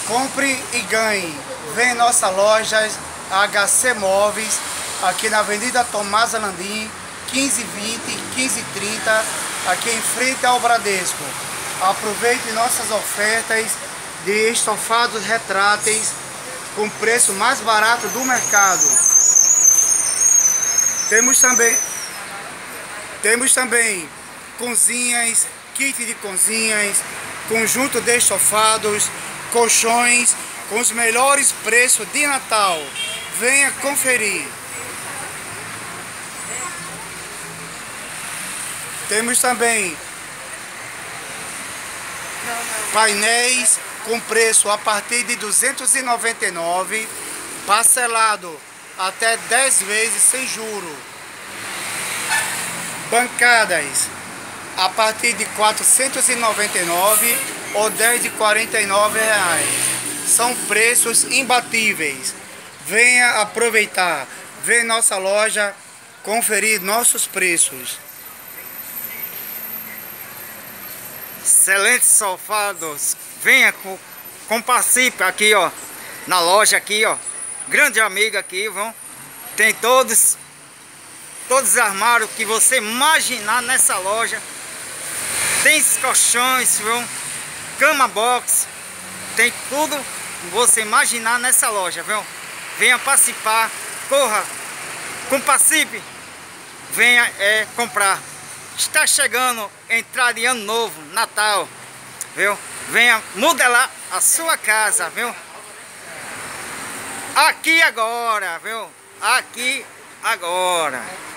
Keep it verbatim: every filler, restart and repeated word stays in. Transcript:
Compre e ganhe. Vem em nossa loja H C Móveis, aqui na Avenida Tomás Alandim, quinze e vinte, quinze e trinta, aqui em frente ao Bradesco. Aproveite nossas ofertas de estofados retráteis com preço mais barato do mercado. Temos também, temos também cozinhas, kit de cozinhas, conjunto de estofados, colchões com os melhores preços de Natal. Venha conferir. Temos também painéis com preço a partir de duzentos e noventa e nove reais, parcelado até dez vezes sem juro. Bancadas a partir de quatrocentos e noventa e nove reais ou dez de quarenta e nove reais. São preços imbatíveis. Venha aproveitar. Venha em nossa loja conferir nossos preços. Excelentes sofados. Venha, com, participe aqui, ó, na loja aqui, ó. Grande amiga aqui, vão. Tem todos, todos os armários que você imaginar nessa loja. Tem colchões, viu? Cama box. Tem tudo que você imaginar nessa loja, viu? Venha participar, corra, com participe. Venha é, comprar. Está chegando entrada de ano novo, Natal, viu? Venha modelar a sua casa, viu? Aqui agora, viu? Aqui agora.